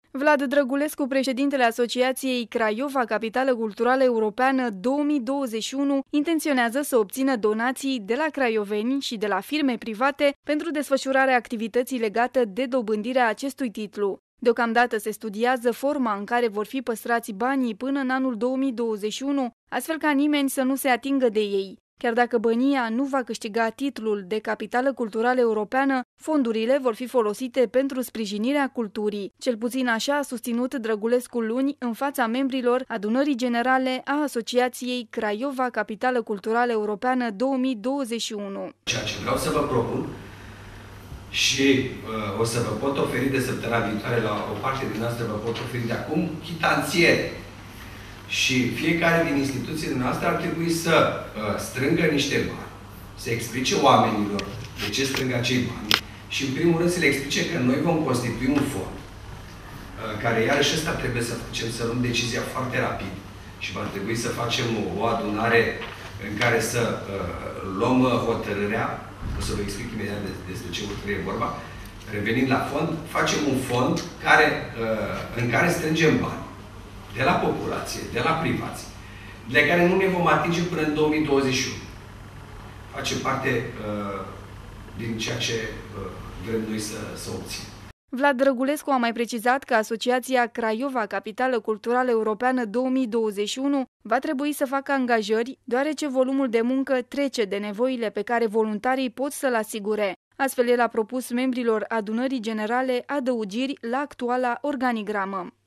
Vlad Drăgulescu, președintele Asociației Craiova Capitală Culturală Europeană 2021, intenționează să obțină donații de la craioveni și de la firme private pentru desfășurarea activității legate de dobândirea acestui titlu. Deocamdată se studiază forma în care vor fi păstrați banii până în anul 2021, astfel ca nimeni să nu se atingă de ei. Chiar dacă Bănia nu va câștiga titlul de capitală culturală europeană, fondurile vor fi folosite pentru sprijinirea culturii. Cel puțin așa a susținut Drăgulescu luni în fața membrilor Adunării Generale a Asociației Craiova Capitală Culturală Europeană 2021. Ceea ce vreau să vă propun și o să vă pot oferi de săptămâna viitoare, la o parte din noastră vă pot oferi de acum, chitanțiere. Și fiecare din instituțiile noastre ar trebui să strângă niște bani, să explice oamenilor de ce strâng acei bani și, în primul rând, să le explice că noi vom constitui un fond, care, iarăși, ăsta trebuie să facem, să luăm decizia foarte rapid și va trebui să facem o adunare în care să luăm hotărârea, o să vă explic imediat despre ce hotărâre e vorba, revenind la fond, facem un fond în care strângem bani de la populație, de la privați, de care nu ne vom atinge până în 2021. Face parte din ceea ce vrem noi să obținem. Vlad Drăgulescu a mai precizat că Asociația Craiova Capitală Culturală Europeană 2021 va trebui să facă angajări, deoarece volumul de muncă trece de nevoile pe care voluntarii pot să-l asigure. Astfel, el a propus membrilor Adunării Generale adăugiri la actuala organigramă.